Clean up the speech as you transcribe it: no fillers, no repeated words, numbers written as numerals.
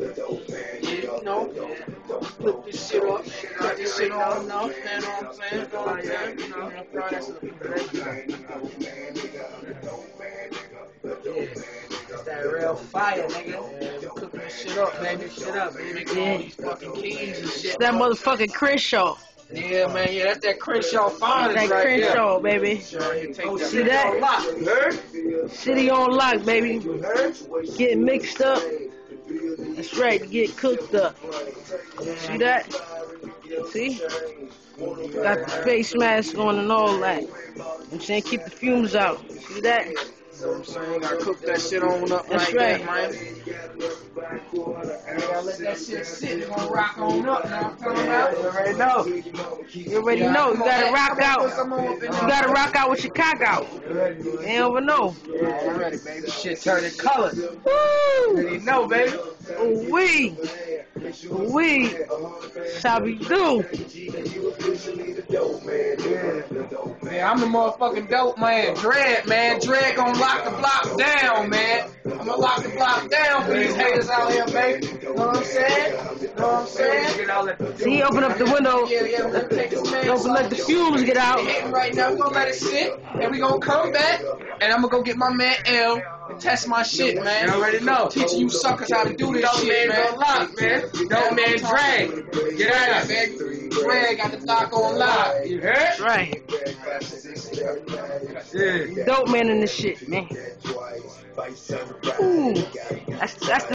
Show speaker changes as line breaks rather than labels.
you know, flip this shit up, cut this shit on enough, you know what I'm saying? It's that real fire, nigga. We cooking this shit up, baby. Making all these fucking keys and shit.
That motherfucking Crenshaw.
Yeah, man, yeah, that's that Crenshaw finest
That
right
Crenshaw,
there.
baby.
See
that?
Lock,
City on lock, baby. Get mixed up. That's right, get cooked up. See that? See? Got the face mask on and all that. I'm saying keep the fumes out. See that?
You know what I'm saying? Gotta cook that shit on up.
That's
like
right.
that, man. Gotta let that shit sit. It's gonna rock on up. Now I'm talking about. You already know.
You already know. You gotta rock out. You gotta rock out with your cock out. You never know.
Already, baby. Shit turning color.
Woo!
You already know, baby.
Wee! Wee! That's how we do.
Man, I'm the motherfucking dope man. Dread, man. Dread gonna lock the block down, man. I'm gonna lock the block down for these haters out here, baby. Know what I'm saying? Know what I'm saying?
See, open up the window.
Yeah, we're gonna take this man.
Let the fumes get out.
Right now, we're gonna let it sit, and we're gonna come back, and I'm gonna go get my man L and test my shit, man. You already know. Teaching you suckers how to do this shit, man. Don't lock, man. Dope man Drag. Get out, man. Drag got the doc on live. You heard?
That's right. Dope man in this shit, man. Ooh, that's the